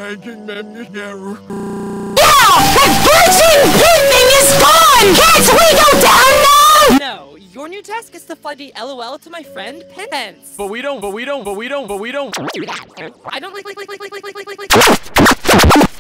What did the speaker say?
ranking memory. Yeah! That virgin pin thing is gone! Can't we go down now? No, your new task is to find the LOL to my friend Pence. But we don't. I don't like.